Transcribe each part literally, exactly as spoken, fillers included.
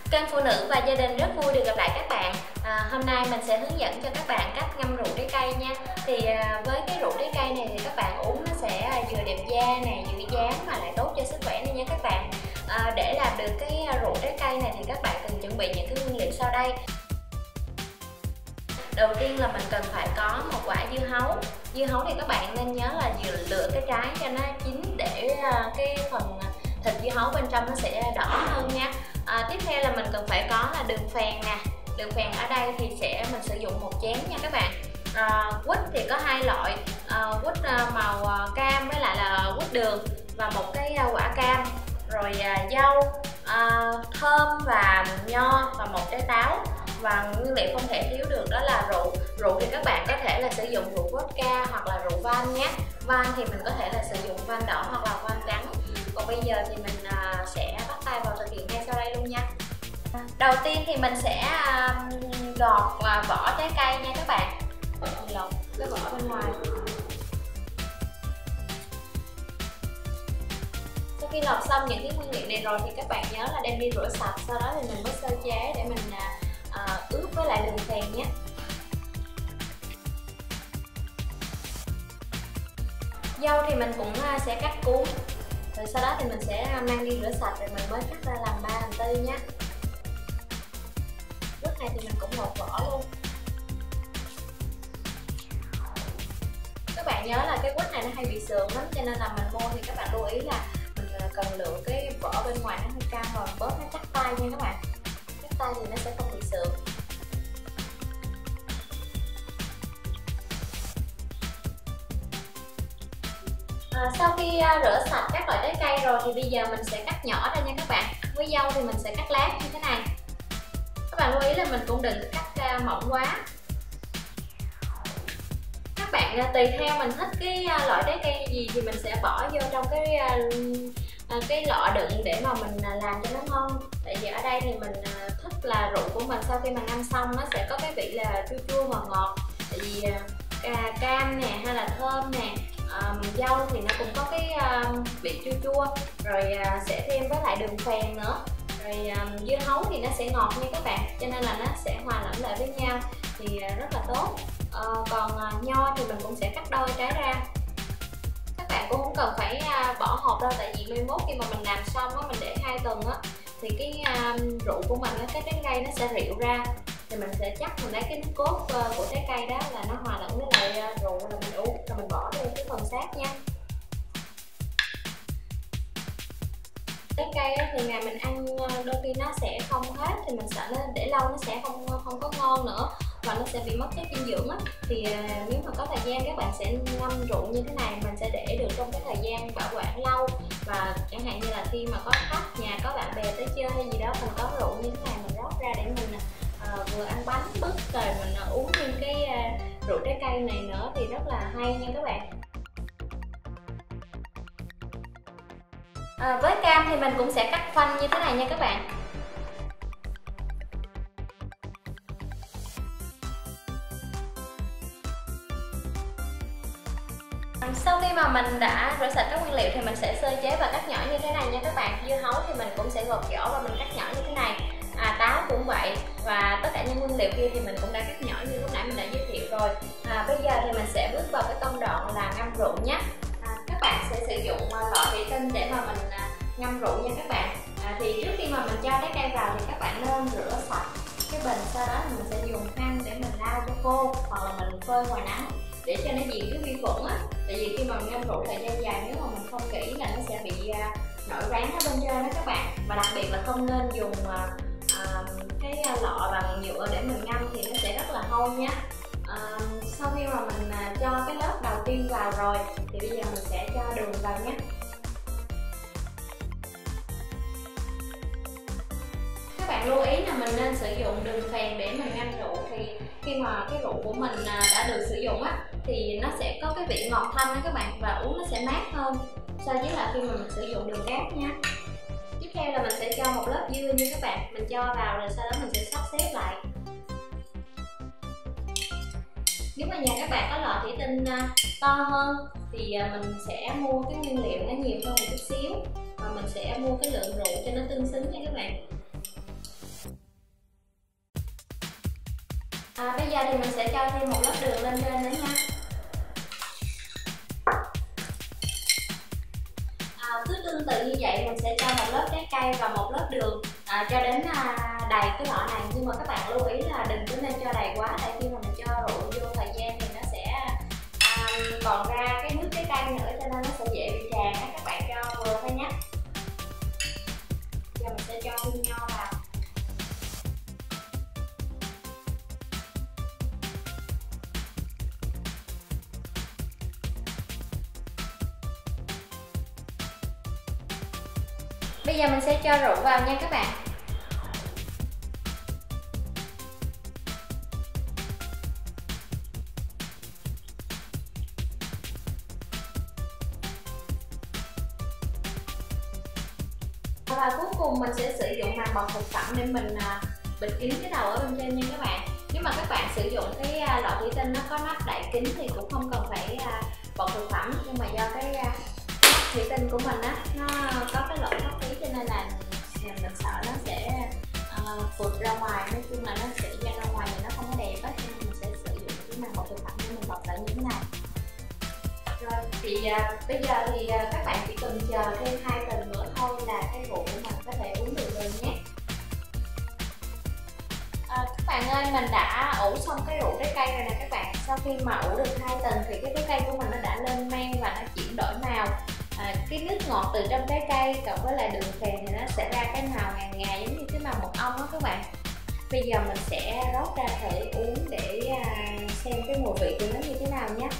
Kênh Phụ Nữ và Gia đình rất vui được gặp lại các bạn. à, Hôm nay mình sẽ hướng dẫn cho các bạn cách ngâm rượu trái cây nha. Thì à, với cái rượu trái cây này thì các bạn uống nó sẽ vừa đẹp da nè, giữ dáng mà lại tốt cho sức khỏe nữa nha các bạn. à, Để làm được cái rượu trái cây này thì các bạn cần chuẩn bị những cái nguyên liệu sau đây. Đầu tiên là mình cần phải có một quả dưa hấu. Dưa hấu thì các bạn nên nhớ là vừa lựa cái trái cho nó chín để cái phần thịt dưa hấu bên trong nó sẽ đỏ hơn nha. À, tiếp theo là mình cần phải có là đường phèn nè. Đường phèn ở đây thì sẽ mình sử dụng một chén nha các bạn. à, Quýt thì có hai loại, à, quýt màu cam với lại là quýt đường, và một cái quả cam, rồi à, dâu, à, thơm và nho, và một trái táo. Và nguyên liệu không thể thiếu được đó là rượu. Rượu thì các bạn có thể là sử dụng rượu vodka hoặc là rượu vang nhé. Vang thì mình có thể là sử dụng vang đỏ hoặc là vang trắng. Còn bây giờ thì mình à, sẽ bắt tay vào thực hiện ngay sau đây luôn nha. Đầu tiên thì mình sẽ à, gọt à, vỏ trái cây nha các bạn. Lột cái vỏ bên ngoài. Sau khi lột xong những cái nguyên liệu này rồi thì các bạn nhớ là đem đi rửa sạch, sau đó thì mình mới sơ chế để mình à, à, ướp với lại đường phèn nhé. Dâu thì mình cũng sẽ cắt cuống, rồi sau đó thì mình sẽ mang đi rửa sạch rồi mình mới cắt ra làm ba làm tư nhé. Lúc này thì mình cũng lột vỏ luôn. Các bạn nhớ là cái quýt này nó hay bị sườn lắm, cho nên là mình mua thì các bạn lưu ý là mình cần lựa cái vỏ bên ngoài nó hơi căng và bóp nó chắc tay nha các bạn. Chắc tay thì nó sẽ không bị sườn. À, sau khi uh, rửa sạch các loại trái cây rồi thì bây giờ mình sẽ cắt nhỏ ra nha các bạn. Với dâu thì mình sẽ cắt lát như thế này. Các bạn lưu ý là mình cũng đừng cắt uh, mỏng quá. Các bạn uh, tùy theo mình thích cái uh, loại trái cây gì thì mình sẽ bỏ vô trong cái uh, uh, cái lọ đựng để mà mình uh, làm cho nó ngon. Tại vì ở đây thì mình uh, thích là rượu của mình sau khi mà ngâm xong nó sẽ có cái vị là chua chua ngọt ngọt. Tại vì uh, cam nè hay là thơm nè, Um, dâu thì nó cũng có cái um, vị chua chua, rồi uh, sẽ thêm với lại đường phèn nữa, rồi um, dưa hấu thì nó sẽ ngọt nha các bạn, cho nên là nó sẽ hòa lẫn lại với nhau thì uh, rất là tốt. Uh, còn uh, nho thì mình cũng sẽ cắt đôi trái ra. Các bạn cũng không cần phải uh, bỏ hộp đâu, tại vì mai mốt khi mà mình làm xong á, mình để hai tuần á thì cái um, rượu của mình, cái trái cây nó sẽ rượu ra, thì mình sẽ chắc mình lấy cái nước cốt uh, của trái cây đó là nó hòa lẫn với lại uh, rượu là mình uống, rồi mình bỏ vô cái phần xác nha. Trái cây á, thì ngày mình ăn đôi khi nó sẽ không hết, thì mình sợ nó để lâu nó sẽ không không có ngon nữa và nó sẽ bị mất chất dinh dưỡng á. Thì uh, nếu mà có thời gian các bạn sẽ ngâm rượu như thế này, mình sẽ để được trong cái thời gian bảo quản lâu. Và chẳng hạn như là khi mà có khách nhà, có bạn bè tới chơi hay gì đó, mình có rượu như thế này mình rót ra để mình uh, vừa ăn bánh bứt rồi mình uh, uống thêm cái uh, rượu trái cây này nữa thì rất là hay nha các bạn. À, với cam thì mình cũng sẽ cắt khoanh như thế này nha các bạn. Sau khi mà mình đã rửa sạch các nguyên liệu thì mình sẽ sơ chế và cắt nhỏ như thế này nha các bạn. Dưa hấu thì mình cũng sẽ gọt vỏ và mình cắt nhỏ như thế này. À, táo cũng vậy, và tất cả những nguyên liệu kia thì mình cũng đã cắt nhỏ như lúc nãy mình đã giới thiệu rồi. À, bây giờ thì mình sẽ bước vào cái công đoạn là ngâm rượu nhé. À, các bạn sẽ sử dụng lọ thủy tinh để mà mình à, ngâm rượu nha các bạn. À, thì trước khi mà mình cho trái cây vào thì các bạn nên rửa sạch cái bình, sau đó thì mình sẽ dùng khăn để mình lau cho khô, hoặc là mình phơi ngoài nắng để cho nó diệt cái vi khuẩn á. Tại vì khi mà mình ngâm rượu thời gian dài, nếu mà mình không kỹ là nó sẽ bị uh, nổi ván ở bên trên đó các bạn. Và đặc biệt là không nên dùng uh, uh, cái lọ bằng nhựa để mình ngâm thì nó sẽ rất là hôi nhé. Uh, sau khi mà mình uh, cho cái lớp đầu tiên vào rồi thì bây giờ mình sẽ cho đường vào nhé. Các bạn lưu ý là mình nên sử dụng đường phèn để mình ngâm rượu, thì khi mà cái rượu của mình đã được sử dụng á thì nó sẽ có cái vị ngọt thanh đó các bạn, và uống nó sẽ mát hơn so với là khi mà mình sử dụng đường cát nha. Tiếp theo là mình sẽ cho một lớp dưa như các bạn, mình cho vào rồi sau đó mình sẽ sắp xếp lại. Nếu mà nhà các bạn có lọ thủy tinh to hơn thì mình sẽ mua cái nguyên liệu nó nhiều hơn một chút xíu, và mình sẽ mua cái lượng rượu cho nó tương xứng nha các bạn. À, bây giờ thì mình sẽ cho thêm một lớp đường lên trên nữa nha. À, cứ tương tự như vậy mình sẽ cho một lớp trái cây và một lớp đường à, cho đến à, đầy cái lọ này. Nhưng mà các bạn lưu ý là đừng có nên cho đầy quá, tại khi mà mình cho rượu vô thời gian thì nó sẽ à, còn ra cái nước trái cây nữa, cho nên nó sẽ dễ bị tràn á. Các bạn cho vừa thôi nhé. Giờ mình sẽ cho viên nho vào. Bây giờ mình sẽ cho rượu vào nha các bạn. Và cuối cùng mình sẽ sử dụng màng bọc thực phẩm để mình bịt kín cái đầu ở bên trên nha các bạn. Nếu mà các bạn sử dụng cái lọ thủy tinh nó có nắp đậy kín thì cũng không cần phải bọc thực phẩm, nhưng mà do cái nắp thủy tinh của mình á nó có cái lỗ thoát khí cho nên là mình sợ nó sẽ uh, vượt ra ngoài, nói chung là nó sẽ ra ra ngoài thì nó không có đẹp á, cho nên mình sẽ sử dụng cái màng bọc thực phẩm để mình bọc lại như thế này. Rồi thì uh, bây giờ thì uh, các bạn chỉ cần chờ thêm hai tuần nữa thôi là cái rượu của mình có thể uống được rồi nhé. À, các bạn ơi, mình đã ủ xong cái rượu trái cây rồi nè các bạn. Sau khi mà ủ được hai tuần thì cái trái cây của mình nó đã lên men và nó chuyển đổi màu. À, cái nước ngọt từ trong trái cây cộng với lại đường phèn thì nó sẽ ra cái màu ngà ngà giống như cái màu mật ong đó các bạn. Bây giờ mình sẽ rót ra thử uống để uh, xem cái mùi vị của nó như thế nào nhé.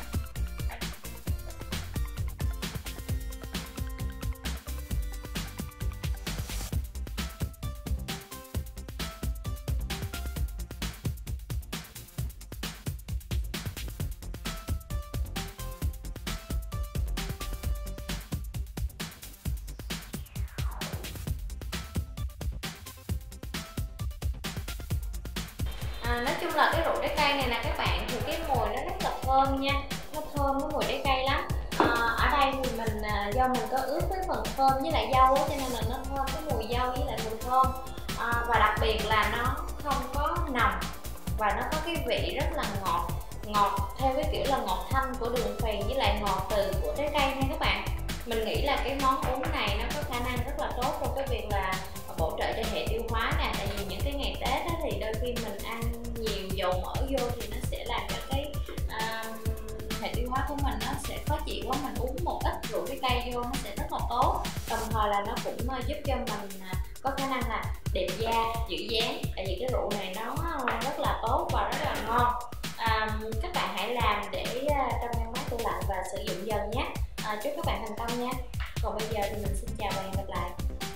À, nói chung là cái rượu trái cây này nè các bạn, thì cái mùi nó rất là thơm nha, nó thơm cái mùi trái cây lắm. À, ở đây thì mình à, do mình có ướp với phần thơm với lại dâu á, cho nên là nó thơm cái mùi dâu với lại mùi thơm. À, và đặc biệt là nó không có nồng và nó có cái vị rất là ngọt, ngọt theo cái kiểu là ngọt thanh của đường phèn với lại ngọt từ của trái cây nha các bạn. Mình nghĩ là cái món uống này nó có khả năng rất là tốt trong cái việc là bổ trợ cho hệ tiêu hóa nè, tại vì những cái ngày Tết đó thì đôi khi mình ăn nhiều dầu mỡ vô thì nó sẽ làm cho cái uh, hệ tiêu hóa của mình nó sẽ khó chịu quá. Mình uống một ít rượu trái cây vô nó sẽ rất là tốt, đồng thời là nó cũng giúp cho mình có khả năng là đẹp da, giữ dáng, tại vì cái rượu này nó rất là tốt và rất là ngon. À, các bạn hãy làm để trong ngăn mát tủ lạnh và sử dụng dần nhé. À, chúc các bạn thành công nha. Còn bây giờ thì mình xin chào và hẹn gặp lại.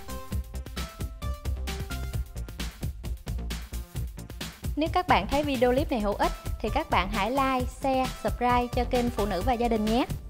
Nếu các bạn thấy video clip này hữu ích thì các bạn hãy like, share, subscribe cho kênh Phụ Nữ và Gia Đình nhé.